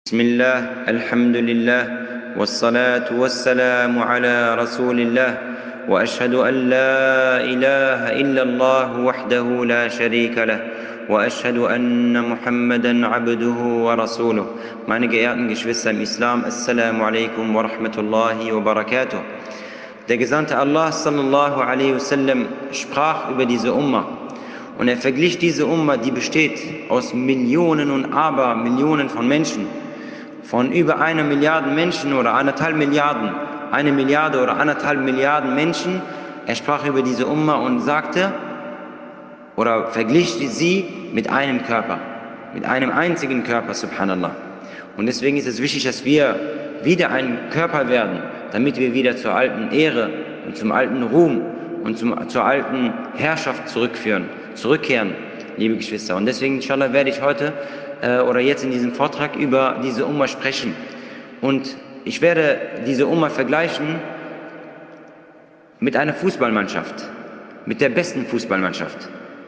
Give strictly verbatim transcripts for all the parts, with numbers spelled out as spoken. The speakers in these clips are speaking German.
بسم الله الحمد لله والصلاة والسلام على رسول الله وأشهد أن لا إله إلا الله وحده لا شريك له وأشهد أن محمدا عبده ورسوله. Meine geehrten Geschwister im Islam, Assalamu alaikum wa rahmatullahi wa barakatuh. Der Gesandte Allah sallallahu alaihi wasallam sprach über diese Umma und er verglich diese Umma, die besteht aus Millionen und Abermillionen von Menschen, von über einer Milliarde Menschen oder anderthalb Milliarden, eine Milliarde oder anderthalb Milliarden Menschen. Er sprach über diese Umma und sagte oder verglich sie mit einem Körper, mit einem einzigen Körper, subhanallah. Und deswegen ist es wichtig, dass wir wieder ein Körper werden, damit wir wieder zur alten Ehre und zum alten Ruhm und zum, zur alten Herrschaft zurückführen, zurückkehren, liebe Geschwister. Und deswegen, inshallah, werde ich heute äh, oder jetzt in diesem Vortrag über diese Umma sprechen. Und ich werde diese Umma vergleichen mit einer Fußballmannschaft, mit der besten Fußballmannschaft.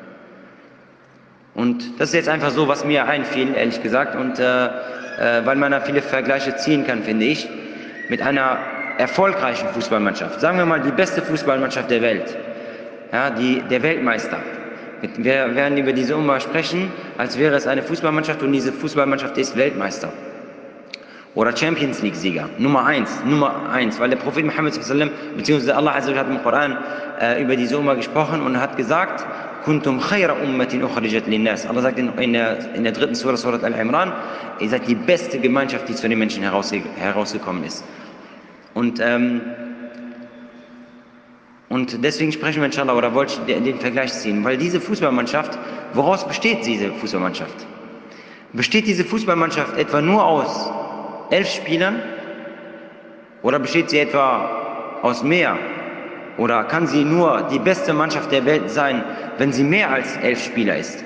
Und das ist jetzt einfach so, was mir einfiel, ehrlich gesagt, und äh, äh, weil man da viele Vergleiche ziehen kann, finde ich, mit einer erfolgreichen Fußballmannschaft. Sagen wir mal, die beste Fußballmannschaft der Welt, ja, die, der Weltmeister. Wir werden über diese Umma sprechen, als wäre es eine Fußballmannschaft und diese Fußballmannschaft ist Weltmeister. Oder Champions League-Sieger, Nummer eins, Nummer eins, weil der Prophet Muhammad sallallahu alaihi wasallam, beziehungsweise Allah azza wa jalla hat im Koran äh, über diese Umma gesprochen und hat gesagt, Kuntum khayra ummatin ukhrijat linnas. Allah sagt in, in, der, in der dritten Surah, Surah Al-Imran, ihr seid die beste Gemeinschaft, die zu den Menschen herausge herausgekommen ist. Und, ähm, und deswegen sprechen wir inshallah, oder wollte ich den, den Vergleich ziehen, weil diese Fußballmannschaft, woraus besteht diese Fußballmannschaft? Besteht diese Fußballmannschaft etwa nur aus elf Spielern oder besteht sie etwa aus mehr? Oder kann sie nur die beste Mannschaft der Welt sein, wenn sie mehr als elf Spieler ist?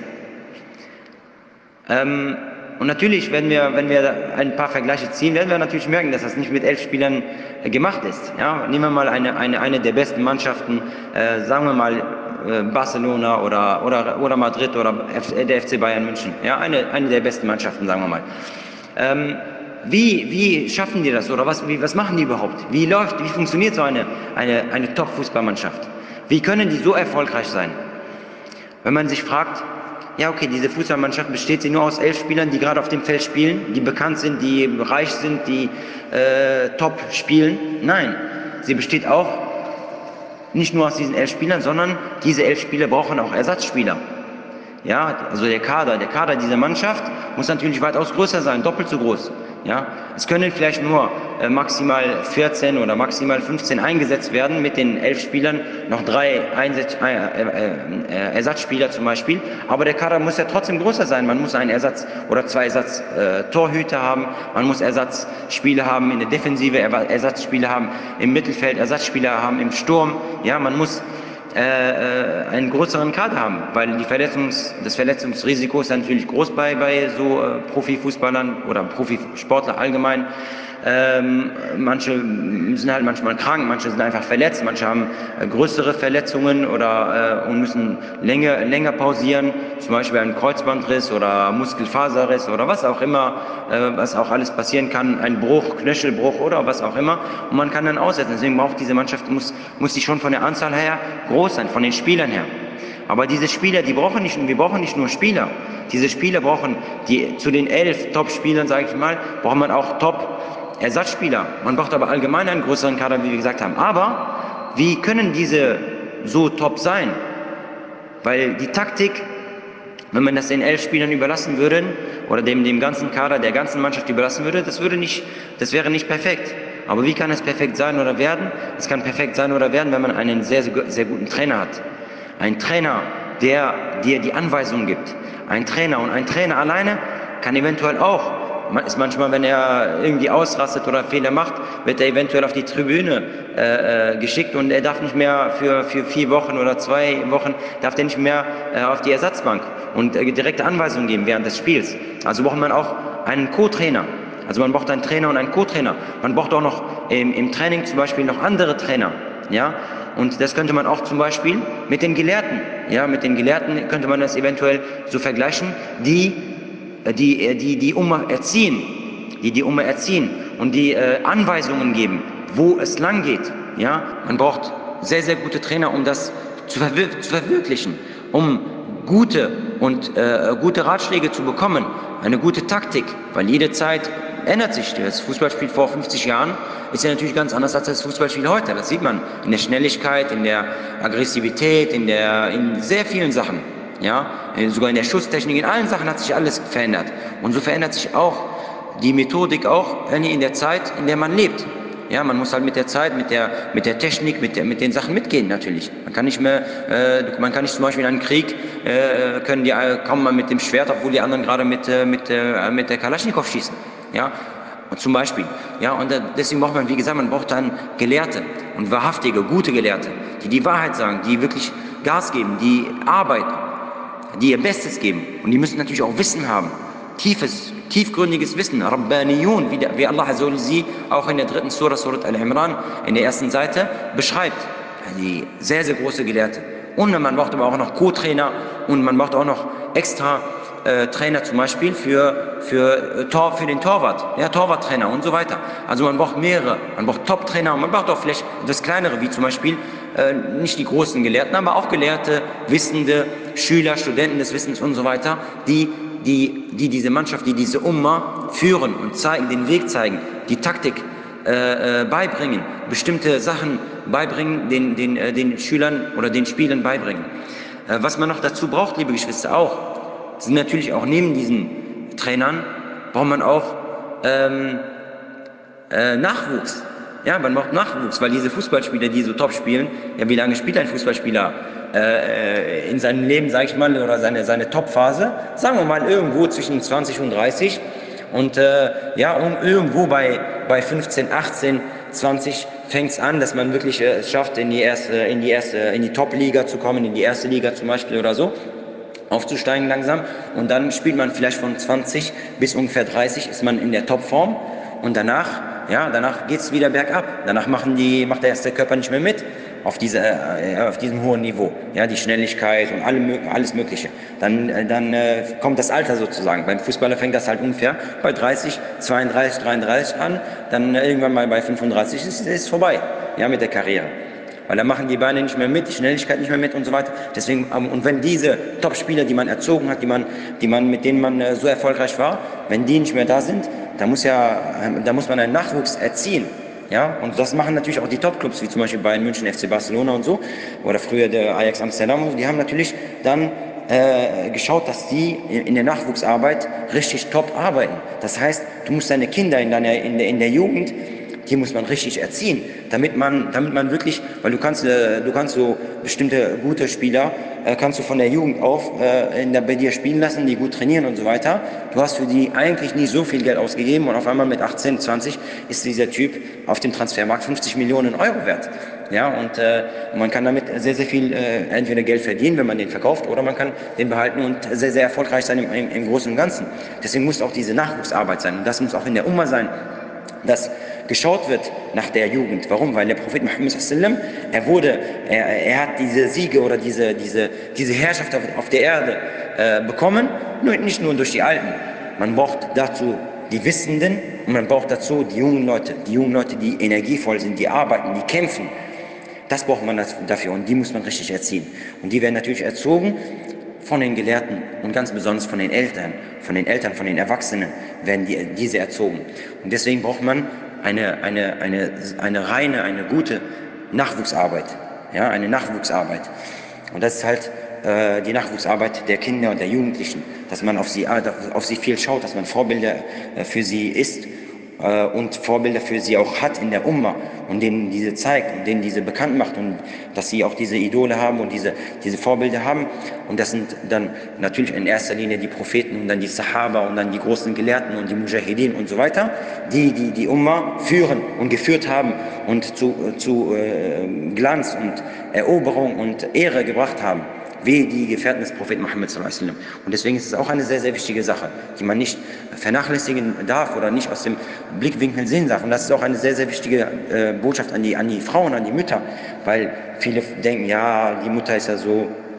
Ähm, und natürlich, wenn wir, wenn wir ein paar Vergleiche ziehen, werden wir natürlich merken, dass das nicht mit elf Spielern äh, gemacht ist. Ja? Nehmen wir mal eine, eine, eine der besten Mannschaften, äh, sagen wir mal äh, Barcelona oder, oder, oder Madrid oder F der F C Bayern München. Ja? Eine, eine der besten Mannschaften, sagen wir mal. Ähm, Wie, wie schaffen die das oder was, wie, was machen die überhaupt? Wie läuft, wie funktioniert so eine, eine, eine Top-Fußballmannschaft? Wie können die so erfolgreich sein? Wenn man sich fragt, ja okay, diese Fußballmannschaft besteht sie nur aus elf Spielern, die gerade auf dem Feld spielen, die bekannt sind, die reich sind, die äh, top spielen. Nein, sie besteht auch nicht nur aus diesen elf Spielern, sondern diese elf Spieler brauchen auch Ersatzspieler. Ja, also der Kader, der Kader dieser Mannschaft muss natürlich weitaus größer sein, doppelt so groß. Ja, es können vielleicht nur äh, maximal vierzehn oder maximal fünfzehn eingesetzt werden, mit den elf Spielern noch drei Einsetz äh, äh, äh, Ersatzspieler zum Beispiel, aber der Kader muss ja trotzdem größer sein. Man muss einen Ersatz oder zwei Ersatz äh, Torhüter haben, man muss Ersatzspieler haben in der Defensive, Ersatzspieler haben im Mittelfeld, Ersatzspieler haben im Sturm. Ja, man muss Äh, einen größeren Kader haben, weil die Verletzungs-, das Verletzungsrisiko ist natürlich groß bei, bei so äh, Profifußballern oder Profisportler allgemein. Ähm, manche sind halt manchmal krank, manche sind einfach verletzt, manche haben äh, größere Verletzungen oder äh, und müssen länger, länger pausieren, zum Beispiel einen Kreuzbandriss oder Muskelfaserriss oder was auch immer, äh, was auch alles passieren kann, ein Bruch, Knöchelbruch oder was auch immer, und man kann dann aussetzen. Deswegen braucht diese Mannschaft, muss, muss die schon von der Anzahl her groß sein, von den Spielern her. Aber diese Spieler, die brauchen nicht, wir brauchen nicht nur Spieler. Diese Spieler brauchen, die, zu den elf Top-Spielern, sage ich mal, braucht man auch Top-Ersatzspieler. Man braucht aber allgemein einen größeren Kader, wie wir gesagt haben. Aber wie können diese so top sein? Weil die Taktik, wenn man das den elf Spielern überlassen würde, oder dem, dem ganzen Kader, der ganzen Mannschaft überlassen würde, das würde nicht, das wäre nicht perfekt. Aber wie kann es perfekt sein oder werden? Es kann perfekt sein oder werden, wenn man einen sehr, sehr, sehr guten Trainer hat. Ein Trainer, der dir die Anweisungen gibt. Ein Trainer und ein Trainer alleine kann eventuell auch, ist manchmal, wenn er irgendwie ausrastet oder Fehler macht, wird er eventuell auf die Tribüne äh, geschickt und er darf nicht mehr für, für vier Wochen oder zwei Wochen, darf er nicht mehr äh, auf die Ersatzbank und äh, direkte Anweisungen geben während des Spiels. Also braucht man auch einen Co-Trainer. Also man braucht einen Trainer und einen Co-Trainer. Man braucht auch noch im, im Training zum Beispiel noch andere Trainer. Ja? Und das könnte man auch zum Beispiel mit den Gelehrten, ja, mit den Gelehrten könnte man das eventuell so vergleichen, die die, die, die Umma erziehen. die die Umma erziehen und die äh, Anweisungen geben, wo es lang geht. Ja? Man braucht sehr, sehr gute Trainer, um das zu, verwir zu verwirklichen, um gute und äh, gute Ratschläge zu bekommen, eine gute Taktik, weil jede Zeit ändert sich. Das Fußballspiel vor fünfzig Jahren ist ja natürlich ganz anders als das Fußballspiel heute. Das sieht man in der Schnelligkeit, in der Aggressivität, in, der, in sehr vielen Sachen. Ja? Sogar in der Schusstechnik, in allen Sachen hat sich alles verändert. Und so verändert sich auch die Methodik auch in der Zeit, in der man lebt. Ja, man muss halt mit der Zeit, mit der, mit der Technik, mit, der, mit den Sachen mitgehen natürlich. Man kann nicht mehr, äh, man kann nicht zum Beispiel in einem Krieg, äh, können die äh, kaum mal mit dem Schwert, obwohl die anderen gerade mit, äh, mit, äh, mit der Kalaschnikow schießen. Ja, und zum Beispiel. Ja, und äh, deswegen braucht man, wie gesagt, man braucht dann Gelehrte und wahrhaftige, gute Gelehrte, die die Wahrheit sagen, die wirklich Gas geben, die arbeiten, die ihr Bestes geben. Und die müssen natürlich auch Wissen haben. Tiefes, tiefgründiges Wissen, Rabbaniyun, wie, wie Allah sie auch in der dritten Surah, Surah Al-Imran, in der ersten Seite beschreibt. Die sehr, sehr große Gelehrte. Und man braucht aber auch noch Co-Trainer und man braucht auch noch extra äh, Trainer zum Beispiel für, für, äh, Tor, für den Torwart, ja, Torwarttrainer und so weiter. Also man braucht mehrere, man braucht Top-Trainer und man braucht auch vielleicht das Kleinere, wie zum Beispiel äh, nicht die großen Gelehrten, aber auch Gelehrte, Wissende, Schüler, Studenten des Wissens und so weiter, die Die, die diese Mannschaft, die diese Umma führen und zeigen, den Weg zeigen, die Taktik äh, äh, beibringen, bestimmte Sachen beibringen, den, den, äh, den Schülern oder den Spielern beibringen. Äh, was man noch dazu braucht, liebe Geschwister, auch, sind natürlich auch neben diesen Trainern, braucht man auch ähm, äh, Nachwuchs. Ja, man braucht Nachwuchs, weil diese Fußballspieler, die so top spielen, ja, wie lange spielt ein Fußballspieler äh, in seinem Leben, sage ich mal, oder seine, seine Top-Phase? Sagen wir mal irgendwo zwischen zwanzig und dreißig und äh, ja, und irgendwo bei, bei fünfzehn, achtzehn, zwanzig fängt es an, dass man wirklich äh, es schafft, in die erste, in die erste, in die Top-Liga zu kommen, in die erste Liga zum Beispiel oder so, aufzusteigen langsam, und dann spielt man vielleicht von zwanzig bis ungefähr dreißig, ist man in der Topform, und danach Ja, danach geht es wieder bergab. Danach machen die, macht der erste Körper nicht mehr mit auf, diese, äh, auf diesem hohen Niveau. Ja, die Schnelligkeit und alle, alles Mögliche. Dann, äh, dann äh, kommt das Alter sozusagen. Beim Fußballer fängt das halt ungefähr bei dreißig, zweiunddreißig, dreiunddreißig an. Dann äh, irgendwann mal bei fünfunddreißig ist es vorbei, ja, mit der Karriere. Weil dann machen die Beine nicht mehr mit, die Schnelligkeit nicht mehr mit und so weiter. Deswegen, und wenn diese Top-Spieler, die man erzogen hat, die man, die man, mit denen man äh, so erfolgreich war, wenn die nicht mehr da sind, da muss ja, da muss man einen Nachwuchs erziehen. Ja, und das machen natürlich auch die Top-Clubs, wie zum Beispiel Bayern München, F C Barcelona und so, oder früher der Ajax Amsterdam. Die haben natürlich dann äh, geschaut, dass die in der Nachwuchsarbeit richtig top arbeiten. Das heißt, du musst deine Kinder in, deiner, in, der, in der Jugend, die muss man richtig erziehen, damit man, damit man wirklich, weil du kannst, äh, du kannst so bestimmte gute Spieler, äh, kannst du von der Jugend auf äh, in der, bei dir spielen lassen, die gut trainieren und so weiter. Du hast für die eigentlich nie so viel Geld ausgegeben, und auf einmal mit achtzehn, zwanzig ist dieser Typ auf dem Transfermarkt fünfzig Millionen Euro wert. Ja, und äh, man kann damit sehr, sehr viel äh, entweder Geld verdienen, wenn man den verkauft, oder man kann den behalten und sehr, sehr erfolgreich sein im, im, im Großen und Ganzen. Deswegen muss auch diese Nachwuchsarbeit sein, und das muss auch in der Umma sein, dass geschaut wird nach der Jugend. Warum? Weil der Prophet Muhammad sallallahu alaihi wasallam, er wurde, er, er hat diese Siege oder diese, diese, diese Herrschaft auf, auf der Erde äh, bekommen, nur, nicht nur durch die Alten. Man braucht dazu die Wissenden, und man braucht dazu die jungen Leute, die jungen Leute, die energievoll sind, die arbeiten, die kämpfen. Das braucht man dafür, und die muss man richtig erziehen. Und die werden natürlich erzogen von den Gelehrten und ganz besonders von den Eltern, von den Eltern, von den Erwachsenen werden die, diese erzogen. Und deswegen braucht man eine, eine, eine, eine reine, eine gute Nachwuchsarbeit, ja, eine Nachwuchsarbeit. Und das ist halt äh, die Nachwuchsarbeit der Kinder und der Jugendlichen, dass man auf sie, auf sie viel schaut, dass man Vorbilder äh, für sie ist äh, und Vorbilder für sie auch hat in der Umma, und denen diese zeigt und denen diese bekannt macht, und dass sie auch diese Idole haben und diese, diese Vorbilder haben. Und das sind dann natürlich in erster Linie die Propheten und dann die Sahaba und dann die großen Gelehrten und die Mujahideen und so weiter, die die, die Umma führen und geführt haben und zu, zu äh, Glanz und Eroberung und Ehre gebracht haben, wie die Gefährten des Propheten Muhammad sallallahu alaihi wasallam. Und deswegen ist es auch eine sehr, sehr wichtige Sache, die man nicht vernachlässigen darf oder nicht aus dem Blickwinkel sehen darf. Und das ist auch eine sehr, sehr wichtige äh, Botschaft an die, an die Frauen, an die Mütter, weil viele denken, ja, die Mutter ist ja so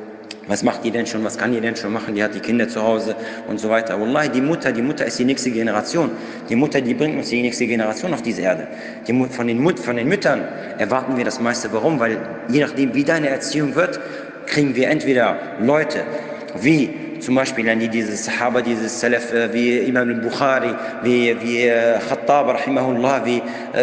Was macht die denn schon, was kann die denn schon machen, die hat die Kinder zu Hause und so weiter. Wallahi, die Mutter, die Mutter ist die nächste Generation. Die Mutter, die bringt uns die nächste Generation auf diese Erde. Die, von, den Mut, von den Müttern erwarten wir das meiste. Warum? Weil je nachdem, wie deine Erziehung wird, kriegen wir entweder Leute wie zum Beispiel die dieses Sahaba, dieses Salaf, wie Imam al-Bukhari, wie, wie Khattab, rahimahullah, wie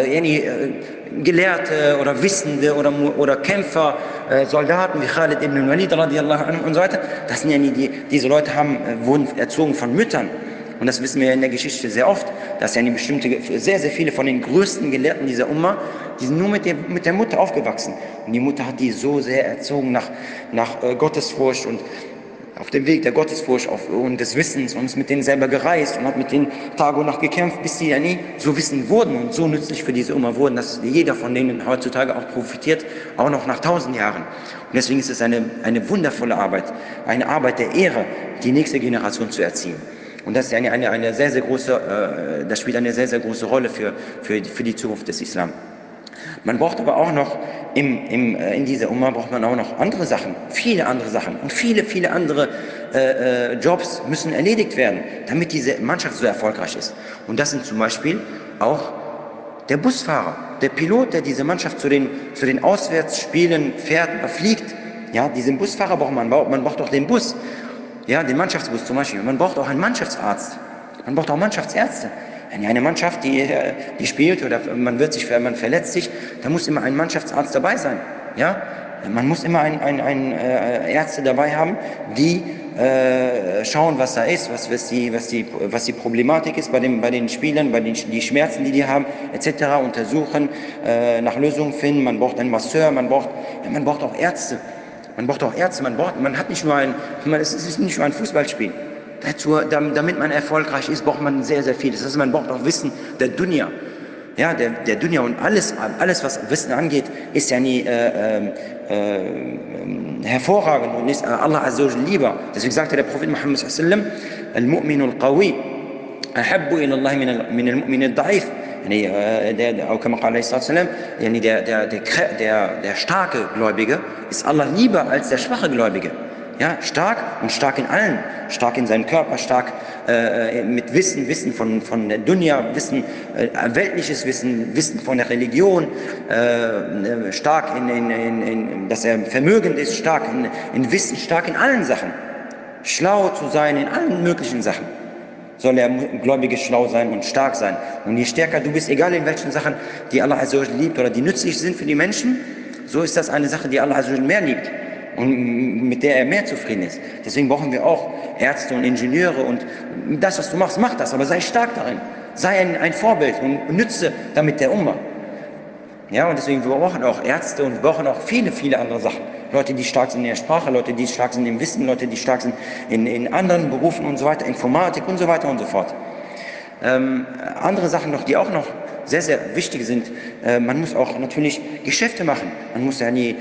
äh, Gelehrte oder Wissende oder, oder Kämpfer, äh, Soldaten wie Khalid ibn al-Walid radiallahu anhu und so weiter. Das sind ja nie die, diese Leute haben, äh, wurden erzogen von Müttern. Und das wissen wir in der Geschichte sehr oft, dass ja eine bestimmte, sehr, sehr viele von den größten Gelehrten dieser Umma, die sind nur mit der, mit der Mutter aufgewachsen. Und die Mutter hat die so sehr erzogen nach, nach äh, Gottesfurcht und auf dem Weg der Gottesfurcht auf, und des Wissens und ist mit denen selber gereist und hat mit denen Tag und Nacht gekämpft, bis sie ja nie so wissend wurden und so nützlich für diese Umma wurden, dass jeder von denen heutzutage auch profitiert, auch noch nach tausend Jahren. Und deswegen ist es eine, eine wundervolle Arbeit, eine Arbeit der Ehre, die nächste Generation zu erziehen. Und das ist eine, eine, eine sehr, sehr große, äh, das spielt eine sehr, sehr große Rolle für, für, für die Zukunft des Islam. Man braucht aber auch noch, im, im, in dieser Umma braucht man auch noch andere Sachen, viele andere Sachen und viele, viele andere äh, Jobs müssen erledigt werden, damit diese Mannschaft so erfolgreich ist. Und das sind zum Beispiel auch der Busfahrer, der Pilot, der diese Mannschaft zu den, zu den Auswärtsspielen fährt, fliegt. Ja, diesen Busfahrer braucht man, man braucht auch den Bus, ja, den Mannschaftsbus zum Beispiel. Man braucht auch einen Mannschaftsarzt, man braucht auch Mannschaftsärzte. Eine Mannschaft, die, die spielt oder man wird sich, man verletzt sich, da muss immer ein Mannschaftsarzt dabei sein. Ja? Man muss immer ein, ein, ein äh, Ärzte dabei haben, die äh, schauen, was da ist, was, was, die, was, die, was die Problematik ist bei, dem, bei den Spielern, bei den die Schmerzen, die die haben, et cetera. Untersuchen, äh, nach Lösungen finden. Man braucht einen Masseur, man braucht, ja, man braucht auch Ärzte. Man braucht auch Ärzte. Man braucht, man hat nicht nur ein, man, es ist nicht nur ein Fußballspiel. Dazu, damit man erfolgreich ist, braucht man sehr, sehr viel. Das heißt, man braucht auch Wissen der Dunya. Ja, der, der Dunya und alles, alles, was Wissen angeht, ist ja nie äh, äh, hervorragend und ist Allah Azza wa Jalla lieber. Deswegen sagte der Prophet Muhammad sallallahu alaihi wasallam, Al-Mu'minu al-Qawi ahabbu ila Allah min al-Mu'min al-Da'if. Der, der, der, der starke Gläubige ist Allah lieber als der schwache Gläubige. Ja, stark und stark in allen, stark in seinem Körper, stark äh, mit Wissen, Wissen von, von der Dunya, Wissen, äh, weltliches Wissen, Wissen von der Religion, äh, stark in, in, in, in, dass er vermögend ist, stark in, in Wissen, stark in allen Sachen, schlau zu sein in allen möglichen Sachen. Soll er gläubig schlau sein und stark sein. Und je stärker du bist, egal in welchen Sachen, die Allah Azza wa Jalla liebt oder die nützlich sind für die Menschen, so ist das eine Sache, die Allah Azza wa Jalla mehr liebt und mit der er mehr zufrieden ist. Deswegen brauchen wir auch Ärzte und Ingenieure und das, was du machst, mach das, aber sei stark darin. Sei ein, ein Vorbild und nütze damit der Umma. Ja, und deswegen wir brauchen auch Ärzte und wir brauchen auch viele, viele andere Sachen. Leute, die stark sind in der Sprache, Leute, die stark sind im Wissen, Leute, die stark sind in, in anderen Berufen und so weiter, Informatik und so weiter und so fort. Ähm, andere Sachen noch, die auch noch sehr, sehr wichtig sind. Äh, man muss auch natürlich Geschäfte machen. Man muss ja nie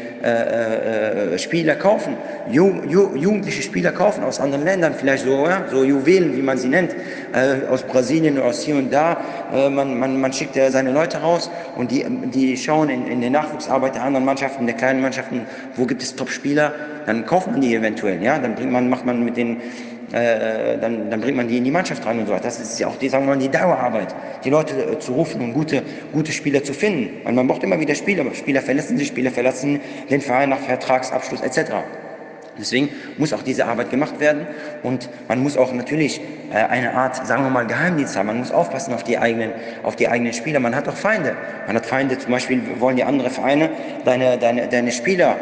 äh, äh, Spieler kaufen, Ju, Ju, jugendliche Spieler kaufen aus anderen Ländern, vielleicht so, ja, so Juwelen, wie man sie nennt, äh, aus Brasilien oder aus hier und da. Äh, man, man, man schickt ja seine Leute raus und die, die schauen in, in der Nachwuchsarbeit der anderen Mannschaften, der kleinen Mannschaften, wo gibt es Top-Spieler, dann kauft man die eventuell, ja, dann bringt man, macht man mit den Äh, dann, dann bringt man die in die Mannschaft rein und so weiter. Das ist ja auch die, sagen wir mal, die Dauerarbeit, die Leute äh, zu rufen und gute, gute Spieler zu finden. Weil man braucht immer wieder Spieler, Spieler verlassen sich, Spieler verlassen den Verein nach Vertragsabschluss et cetera. Deswegen muss auch diese Arbeit gemacht werden und man muss auch natürlich äh, eine Art, sagen wir mal, Geheimdienst haben. Man muss aufpassen auf die eigenen, auf die eigenen Spieler. Man hat auch Feinde. Man hat Feinde, zum Beispiel wollen die anderen Vereine deine, deine, deine Spieler,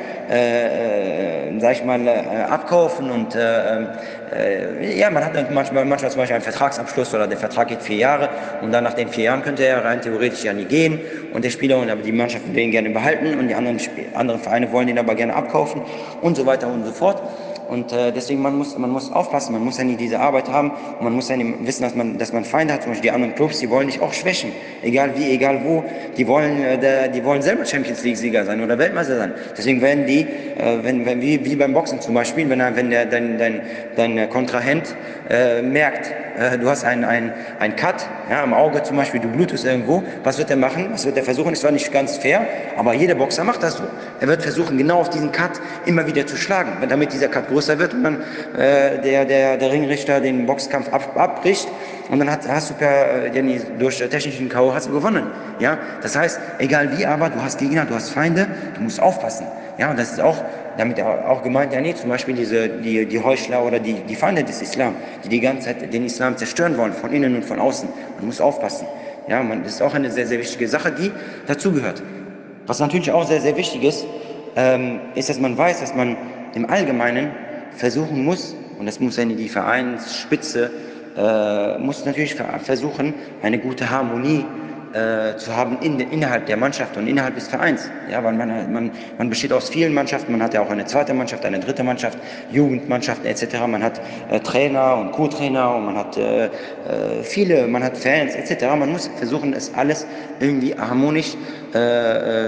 äh, äh, sag ich mal, äh, abkaufen und äh, äh, ja, man hat manchmal, manchmal zum Beispiel einen Vertragsabschluss oder der Vertrag geht vier Jahre und dann nach den vier Jahren könnte er rein theoretisch ja nie gehen und der Spieler und aber die Mannschaft will ihn gerne behalten und die anderen, anderen Vereine wollen ihn aber gerne abkaufen und so weiter und so fort. Und äh, deswegen man muss man muss aufpassen, man muss ja nie diese Arbeit haben und man muss ja nie wissen, dass man dass man Feinde hat. Zum Beispiel die anderen Clubs, die wollen dich auch schwächen, egal wie, egal wo. Die wollen äh, der, die wollen selber Champions League Sieger sein oder Weltmeister sein. Deswegen werden die, äh, wenn, wenn wie, wie beim Boxen zum Beispiel, wenn er, wenn der dein dein dein Kontrahent äh, merkt, äh, du hast einen ein, ein Cut, ja, am Auge zum Beispiel, du blutest irgendwo, was wird er machen? Was wird er versuchen? Ist zwar nicht ganz fair, aber jeder Boxer macht das so. Er wird versuchen, genau auf diesen Cut immer wieder zu schlagen, damit dieser Cut größer wird und dann äh, der, der, der Ringrichter den Boxkampf ab, abbricht und dann hat, hast du per, äh, ja, durch technischen K O hast du gewonnen. Ja? Das heißt, egal wie, aber du hast Gegner, du hast Feinde, du musst aufpassen. Ja, und das ist auch damit auch gemeint, ja nee, zum Beispiel diese, die, die Heuchler oder die, die Feinde des Islam, die die ganze Zeit den Islam zerstören wollen, von innen und von außen. Man muss aufpassen. Ja, man, das ist auch eine sehr, sehr wichtige Sache, die dazugehört. Was natürlich auch sehr, sehr wichtig ist, ähm, ist, dass man weiß, dass man im Allgemeinen versuchen muss, und das muss dann die Vereinsspitze, äh, muss natürlich versuchen, eine gute Harmonie Äh, zu haben in, innerhalb der Mannschaft und innerhalb des Vereins. Ja, weil man, man, man besteht aus vielen Mannschaften, man hat ja auch eine zweite Mannschaft, eine dritte Mannschaft, Jugendmannschaften et cetera. Man hat äh, Trainer und Co-Trainer und man hat äh, äh, viele, man hat Fans et cetera. Man muss versuchen, es alles irgendwie harmonisch, äh, äh,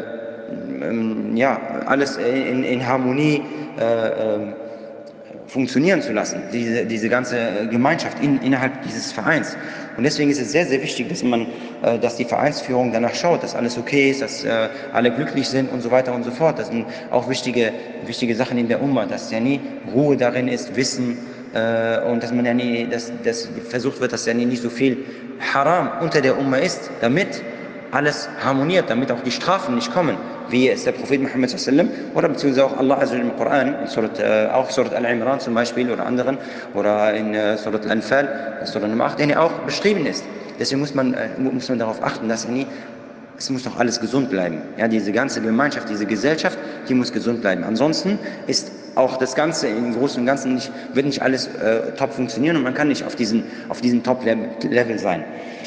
ja, alles in, in Harmonie äh, äh, funktionieren zu lassen, diese, diese ganze Gemeinschaft in, innerhalb dieses Vereins. Und deswegen ist es sehr, sehr wichtig, dass man, äh, dass die Vereinsführung danach schaut, dass alles okay ist, dass äh, alle glücklich sind und so weiter und so fort. Das sind auch wichtige, wichtige Sachen in der Umma, dass ja nie Ruhe darin ist, Wissen äh, und dass man ja nie, dass, dass versucht wird, dass ja nie nicht so viel Haram unter der Umma ist, damit alles harmoniert, damit auch die Strafen nicht kommen, wie es der Prophet Muhammad sallallahu alaihi wasallam oder beziehungsweise auch Allah also im Koran, in Surat, äh, auch Surat Al-Imran zum Beispiel oder anderen, oder in äh, Surat Al-Anfal, Surat Nummer acht, der auch beschrieben ist. Deswegen muss man, äh, muss man darauf achten, dass er nie, es muss doch alles gesund bleiben. Ja, diese ganze Gemeinschaft, diese Gesellschaft, die muss gesund bleiben. Ansonsten ist auch das Ganze im Großen und Ganzen nicht, wird nicht alles äh, top funktionieren und man kann nicht auf diesen, auf diesem Top-Level sein.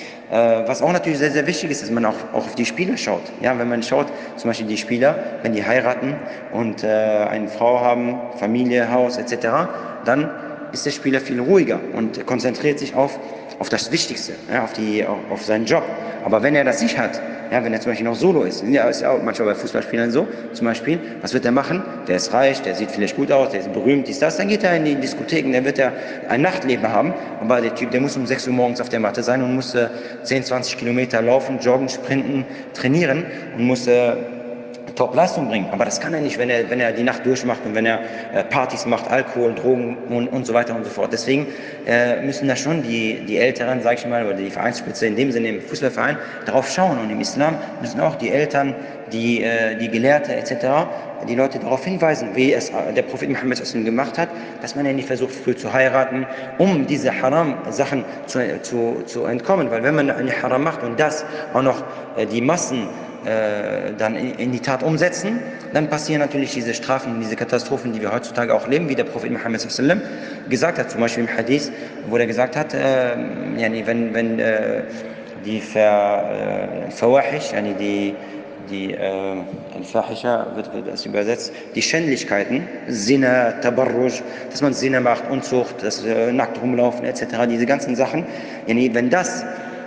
Was auch natürlich sehr, sehr wichtig ist, dass man auch, auch auf die Spieler schaut. Ja, wenn man schaut, zum Beispiel die Spieler, wenn die heiraten und äh, eine Frau haben, Familie, Haus et cetera, dann ist der Spieler viel ruhiger und konzentriert sich auf, auf das Wichtigste, ja, auf, die, auf, auf seinen Job. Aber wenn er das nicht hat, ja, wenn er zum Beispiel noch Solo ist, ja, ist ja auch manchmal bei Fußballspielern so, zum Beispiel, was wird er machen? Der ist reich, der sieht vielleicht gut aus, der ist berühmt, dies, das, dann geht er in die Diskotheken, dann wird er ein Nachtleben haben, aber der Typ, der muss um sechs Uhr morgens auf der Matte sein und muss äh, zehn, zwanzig Kilometer laufen, joggen, sprinten, trainieren und muss äh, Top-Leistung bringen. Aber das kann er nicht, wenn er, wenn er die Nacht durchmacht und wenn er äh, Partys macht, Alkohol, Drogen und, und so weiter und so fort. Deswegen äh, müssen da schon die, die Älteren, sag ich mal, oder die Vereinsspitze, in dem Sinne im Fußballverein, darauf schauen. Und im Islam müssen auch die Eltern, die, äh, die Gelehrte et cetera, die Leute darauf hinweisen, wie es der Prophet Muhammad gemacht hat, dass man ja nicht versucht, früh zu heiraten, um diese Haram-Sachen zu, zu, zu entkommen. Weil wenn man eine Haram macht und das auch noch äh, die Massen Äh, dann in, in die Tat umsetzen, dann passieren natürlich diese Strafen, diese Katastrophen, die wir heutzutage auch leben, wie der Prophet Muhammad sallallahu alaihi wasallam gesagt hat, zum Beispiel im Hadith, wo er gesagt hat, äh, yani wenn, wenn äh, die Fawahish, yani die, die äh, Al-Fahisha wird, wird das übersetzt, die Schändlichkeiten, Zina, Tabarruj, dass man Zina macht, Unzucht, das äh, nackt rumlaufen et cetera, diese ganzen Sachen, yani wenn das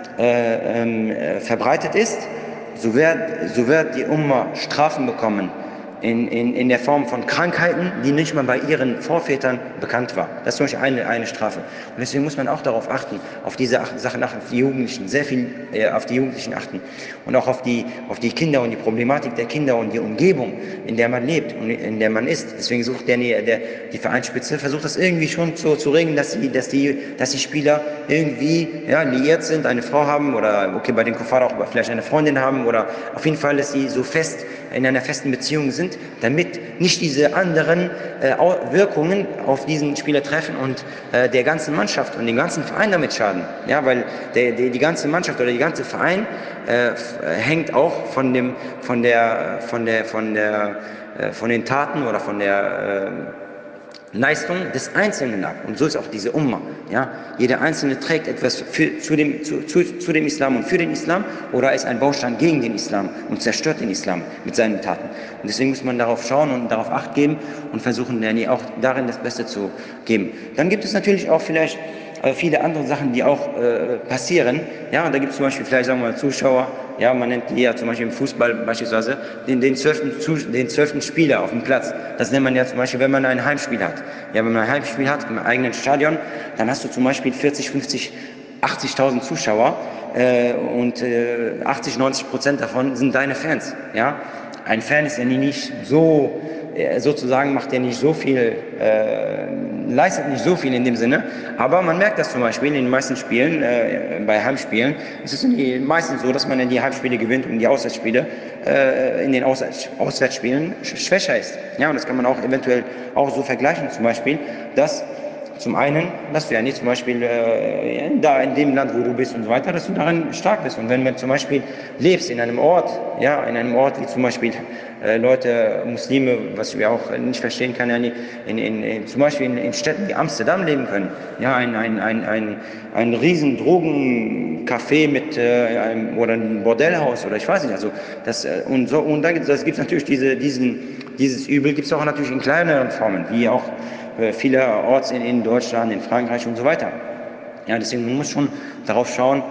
äh, äh, verbreitet ist, So wird, so wird die Umma Strafen bekommen in, in, in der Form von Krankheiten, die nicht mal bei ihren Vorvätern bekannt war. Das ist zum Beispiel eine, eine Strafe. Und deswegen muss man auch darauf achten, auf diese Sachen achten, auf die Jugendlichen, sehr viel äh, auf die Jugendlichen achten und auch auf die, auf die Kinder und die Problematik der Kinder und die Umgebung, in der man lebt und in der man ist. Deswegen sucht der, der, die Vereinsspitze, versucht das irgendwie schon zu, zu regeln, dass die, dass, die, dass die Spieler irgendwie ja, liiert sind, eine Frau haben oder okay, bei den Kuffar auch vielleicht eine Freundin haben oder auf jeden Fall, dass sie so fest in einer festen Beziehung sind, damit nicht diese anderen äh, Wirkungen auf diesen Spieler treffen und äh, der ganzen Mannschaft und dem ganzen Verein damit schaden. Ja, weil der, der, die ganze Mannschaft oder die ganze Verein äh, hängt auch von dem, von der, von der, von der, äh, von den Taten oder von der äh, Leistung des Einzelnen ab. Und so ist auch diese Umma. Ja? Jeder Einzelne trägt etwas für, zu, dem, zu, zu, zu dem Islam und für den Islam oder ist ein Baustein gegen den Islam und zerstört den Islam mit seinen Taten. Und deswegen muss man darauf schauen und darauf Acht geben und versuchen, auch darin das Beste zu geben. Dann gibt es natürlich auch vielleicht viele andere Sachen, die auch äh, passieren. Ja, da gibt es zum Beispiel vielleicht, sagen wir mal, Zuschauer, ja, man nennt die ja zum Beispiel im Fußball beispielsweise den, den, zwölften, den zwölften Spieler auf dem Platz. Das nennt man ja zum Beispiel, wenn man ein Heimspiel hat. Ja, wenn man ein Heimspiel hat im eigenen Stadion, dann hast du zum Beispiel vierzig, fünfzig, achtzigtausend Zuschauer äh, und äh, achtzig, neunzig Prozent davon sind deine Fans. Ja, ein Fan ist ja nie nicht so äh, sozusagen macht er nicht so viel, äh, leistet nicht so viel in dem Sinne, aber man merkt das zum Beispiel in den meisten Spielen, äh, bei Heimspielen, es ist meistens so, dass man in die Heimspiele gewinnt und die Auswärtsspiele äh, in den Auswärts Auswärtsspielen schwächer ist. Ja, und das kann man auch eventuell auch so vergleichen, zum Beispiel, dass zum einen, dass du ja nicht zum Beispiel äh, da in dem Land, wo du bist und so weiter, dass du darin stark bist. Und wenn man zum Beispiel lebst in einem Ort, ja, in einem Ort wie zum Beispiel äh, Leute, Muslime, was wir auch nicht verstehen kann, ja, in, in, in, zum Beispiel in, in Städten wie Amsterdam leben können, ja, ein, ein, ein, ein, ein riesen Drogencafé mit äh, einem, oder ein Bordellhaus oder ich weiß nicht, also das äh, und so und dann gibt es natürlich diese, diesen, dieses Übel gibt es auch natürlich in kleineren Formen, wie auch vielerorts in, in Deutschland, in Frankreich und so weiter. Ja, deswegen man muss schon darauf schauen,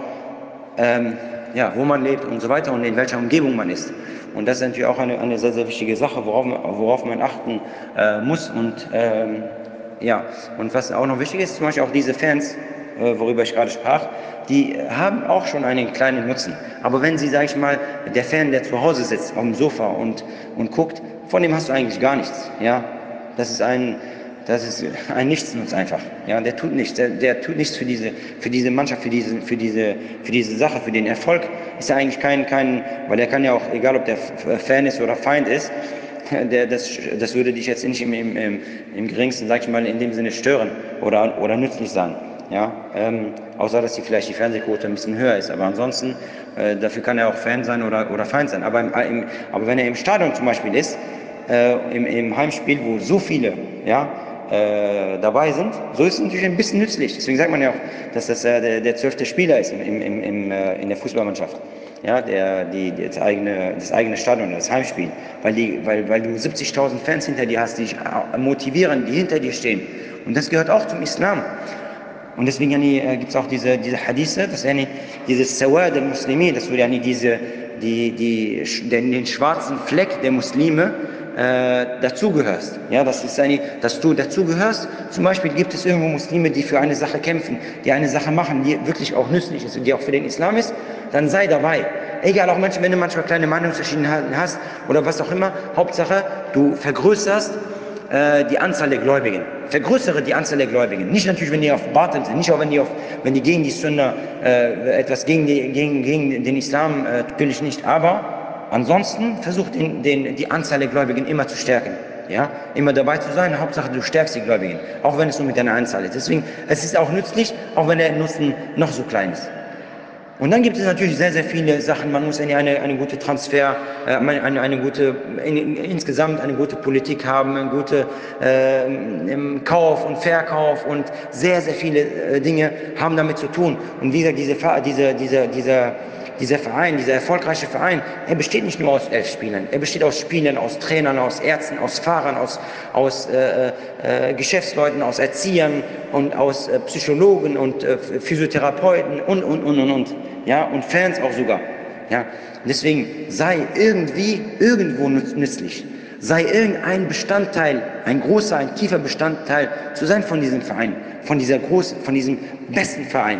ähm, ja, wo man lebt und so weiter und in welcher Umgebung man ist. Und das ist natürlich auch eine, eine sehr, sehr wichtige Sache, worauf, worauf man achten äh, muss. Und ähm, ja, und was auch noch wichtig ist, zum Beispiel auch diese Fans, äh, worüber ich gerade sprach, die haben auch schon einen kleinen Nutzen. Aber wenn sie, sage ich mal, der Fan, der zu Hause sitzt, auf dem Sofa und, und guckt, von dem hast du eigentlich gar nichts. Ja, das ist ein Das ist ein Nichtsnutz einfach. Ja, der tut nichts. Der, der tut nichts für diese, für diese Mannschaft, für diese, für diese, für diese Sache, für den Erfolg. Ist ja eigentlich kein, kein, weil der kann ja auch, egal ob der Fan ist oder Feind ist, der, das, das würde dich jetzt nicht im, im, im, im geringsten, sag ich mal, in dem Sinne stören oder, oder nützlich sein. Ja, ähm, außer dass die vielleicht die Fernsehquote ein bisschen höher ist. Aber ansonsten, äh, dafür kann er auch Fan sein oder, oder Feind sein. Aber, im, im, aber wenn er im Stadion zum Beispiel ist, äh, im, im Heimspiel, wo so viele, ja, Äh, dabei sind, so ist es natürlich ein bisschen nützlich. Deswegen sagt man ja auch, dass das äh, der, der zwölfte Spieler ist im, im, im, äh, in der Fußballmannschaft. Ja, der, die, die, das, eigene, das eigene Stadion, das Heimspiel. Weil, die, weil, weil du siebzigtausend Fans hinter dir hast, die dich motivieren, die hinter dir stehen. Und das gehört auch zum Islam. Und deswegen äh, gibt es auch diese, diese Hadithe, dass yani, dieses Sawad al-Muslimi, dass du yani, diese, die, die, den, den schwarzen Fleck der Muslime Äh, dazugehörst, ja, das ist eine, dass du dazugehörst. Zum Beispiel gibt es irgendwo Muslime, die für eine Sache kämpfen, die eine Sache machen, die wirklich auch nützlich ist und die auch für den Islam ist, dann sei dabei. Egal, auch manchmal, wenn du manchmal kleine Meinungsverschiedenheiten hast oder was auch immer, Hauptsache, du vergrößerst äh, die Anzahl der Gläubigen. Vergrößere die Anzahl der Gläubigen. Nicht natürlich, wenn die auf Batil sind, nicht auch wenn die, auf, wenn die gegen die Sunna äh, etwas gegen, die, gegen, gegen den Islam, äh, natürlich nicht, aber ansonsten versucht den, den, die Anzahl der Gläubigen immer zu stärken. Ja? Immer dabei zu sein, Hauptsache du stärkst die Gläubigen, auch wenn es nur mit deiner Anzahl ist. Deswegen, es ist auch nützlich, auch wenn der Nutzen noch so klein ist. Und dann gibt es natürlich sehr, sehr viele Sachen. Man muss eine, eine, eine gute Transfer, äh, eine, eine gute, in, insgesamt eine gute Politik haben, eine gute äh, im Kauf und Verkauf und sehr, sehr viele äh, Dinge haben damit zu tun. Und wie gesagt, diese, diese, diese, dieser, dieser Verein, dieser erfolgreiche Verein, er besteht nicht nur aus elf Spielern. Er besteht aus Spielern, aus Trainern, aus Ärzten, aus Fahrern, aus, aus äh, äh, Geschäftsleuten, aus Erziehern und aus äh, Psychologen und äh, Physiotherapeuten und, und, und, und, und. Ja, und Fans auch sogar. Ja, deswegen sei irgendwie irgendwo nützlich. Sei irgendein Bestandteil, ein großer, ein tiefer Bestandteil zu sein von diesem Verein, von dieser großen, von diesem besten Verein.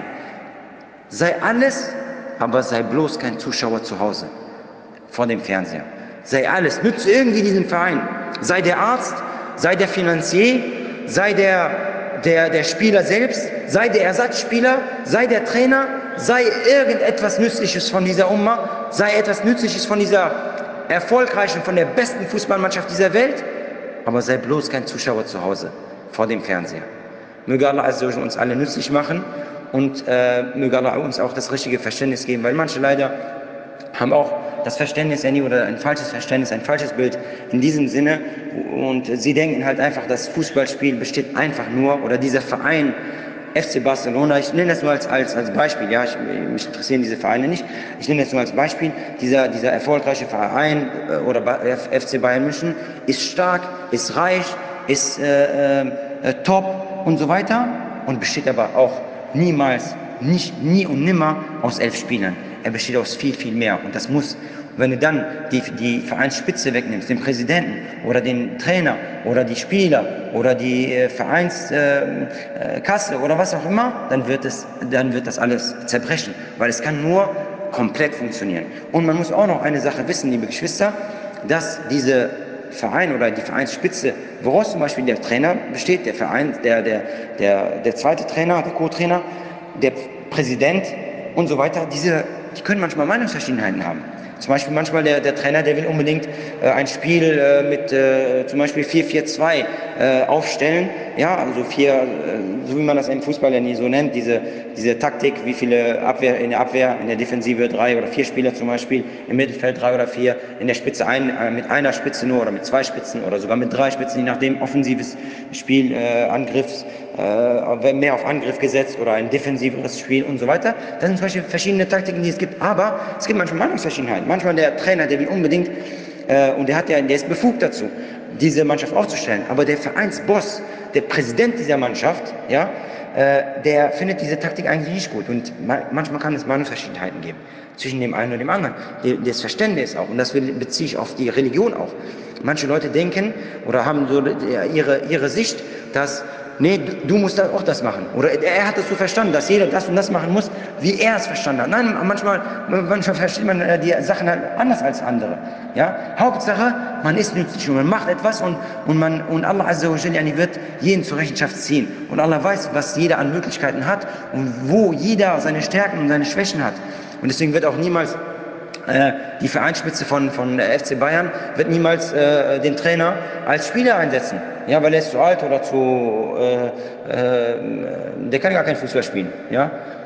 Sei alles, aber sei bloß kein Zuschauer zu Hause vor dem Fernseher. Sei alles, nütze irgendwie diesen Verein. Sei der Arzt, sei der Finanzier, sei der, der, der Spieler selbst, sei der Ersatzspieler, sei der Trainer, sei irgendetwas Nützliches von dieser Umma, sei etwas Nützliches von dieser erfolgreichen, von der besten Fußballmannschaft dieser Welt, aber sei bloß kein Zuschauer zu Hause vor dem Fernseher. Möge Allah Azza wa Jalla uns alle nützlich machen und äh, möge Allah uns auch das richtige Verständnis geben, weil manche leider haben auch das Verständnis oder ein falsches Verständnis, ein falsches Bild in diesem Sinne und sie denken halt einfach, das Fußballspiel besteht einfach nur, oder dieser Verein F C Barcelona, ich nenne das nur als, als, als Beispiel, ja, ich, mich interessieren diese Vereine nicht, ich nenne das nur als Beispiel, dieser, dieser erfolgreiche Verein äh, oder F C Bayern München ist stark, ist reich, ist äh, äh, top und so weiter und besteht aber auch niemals, nicht, nie und nimmer aus elf Spielern. Er besteht aus viel, viel mehr und das muss. Wenn du dann die, die Vereinsspitze wegnimmst, den Präsidenten oder den Trainer oder die Spieler oder die äh, Vereinskasse äh, oder was auch immer, dann wird, es, dann wird das alles zerbrechen, weil es kann nur komplett funktionieren. Und man muss auch noch eine Sache wissen, liebe Geschwister, dass diese Verein oder die Vereinsspitze, woraus zum Beispiel der Trainer besteht, der Verein, der, der, der, der zweite Trainer, der Co-Trainer, der Präsident und so weiter, diese, die können manchmal Meinungsverschiedenheiten haben. Zum Beispiel manchmal der, der Trainer, der will unbedingt äh, ein Spiel äh, mit äh, zum Beispiel vier vier zwei äh, aufstellen, ja, also vier, äh, so wie man das im Fußball ja nie so nennt, diese, diese Taktik, wie viele Abwehr, in der Abwehr, in der Defensive drei oder vier Spieler zum Beispiel, im Mittelfeld drei oder vier, in der Spitze ein, äh, mit einer Spitze nur oder mit zwei Spitzen oder sogar mit drei Spitzen, je nachdem, offensives Spiel, äh, Angriffs, äh, mehr auf Angriff gesetzt oder ein defensiveres Spiel und so weiter. Das sind zum Beispiel verschiedene Taktiken, die es gibt, aber es gibt manchmal Meinungsverschiedenheiten. Manchmal der Trainer, der will unbedingt, äh, und der hat ja, der ist befugt dazu, diese Mannschaft aufzustellen, aber der Vereinsboss, der Präsident dieser Mannschaft, ja, äh, der findet diese Taktik eigentlich nicht gut und ma manchmal kann es Meinungsverschiedenheiten geben zwischen dem einen und dem anderen. Die, das Verständnis auch, und das beziehe ich auf die Religion auch. Manche Leute denken oder haben so ihre, ihre Sicht, dass nee, du musst auch das machen. Oder er hat es so verstanden, dass jeder das und das machen muss, wie er es verstanden hat. Nein, manchmal, manchmal versteht man die Sachen halt anders als andere. Ja? Hauptsache, man ist nützlich und man macht etwas und, und, man, und Allah Azza wa Jalla wird jeden zur Rechenschaft ziehen. Und Allah weiß, was jeder an Möglichkeiten hat und wo jeder seine Stärken und seine Schwächen hat. Und deswegen wird auch niemals äh, die Vereinsspitze von, von F C Bayern wird niemals äh, den Trainer als Spieler einsetzen. Ja, weil er ist zu alt oder zu, äh, äh, der kann gar kein Fußball spielen. Ja?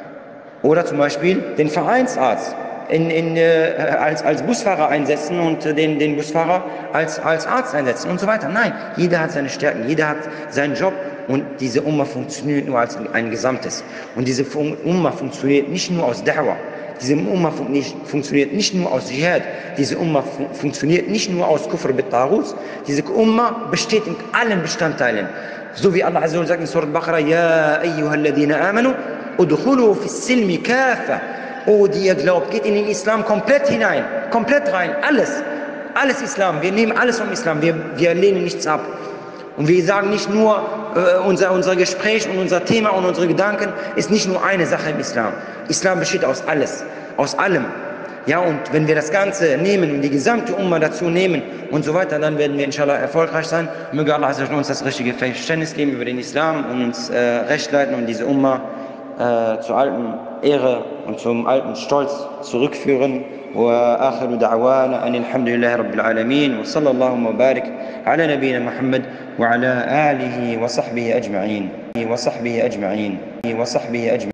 Oder zum Beispiel den Vereinsarzt in, in, äh, als, als Busfahrer einsetzen und äh, den, den Busfahrer als, als Arzt einsetzen und so weiter. Nein, jeder hat seine Stärken, jeder hat seinen Job und diese Umma funktioniert nur als ein Gesamtes. Und diese Umma funktioniert nicht nur aus Da'wah. Diese Umma fun nicht, funktioniert nicht nur aus Jihad, diese Umma fun funktioniert nicht nur aus Kufr bit Taghut, diese Umma besteht in allen Bestandteilen. So wie Allah Azza wa Jalla sagt in Surah Al-Baqarah, Ja ayyuhalladhina amanu, udkhulu fis silmi kafa. Oh, die ihr glaubt, geht in den Islam komplett hinein, komplett rein, alles, alles Islam, wir nehmen alles vom Islam, wir, wir lehnen nichts ab. Und wir sagen nicht nur, äh, unser, unser Gespräch und unser Thema und unsere Gedanken ist nicht nur eine Sache im Islam. Islam besteht aus alles, aus allem. Ja, und wenn wir das Ganze nehmen und die gesamte Umma dazu nehmen und so weiter, dann werden wir inshallah erfolgreich sein. Möge Allah uns das richtige Verständnis geben über den Islam und uns äh, recht leiten und diese Umma äh, zur alten Ehre und zum alten Stolz zurückführen. وآخر دعوانا أن الحمد لله رب العالمين وصلى اللهم وبارك على نبينا محمد وعلى آله وصحبه أجمعين وصحبه أجمعين وصحبه أجمعين